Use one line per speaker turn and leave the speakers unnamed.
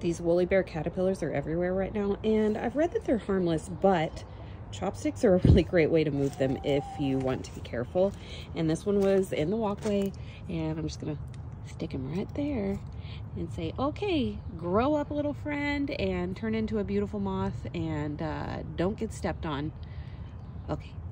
These woolly bear caterpillars are everywhere right now, and I've read that they're harmless, but chopsticks are a really great way to move them if you want to be careful. And this one was in the walkway, and I'm just gonna stick him right there and say, okay, grow up, little friend, and turn into a beautiful moth, and don't get stepped on. Okay.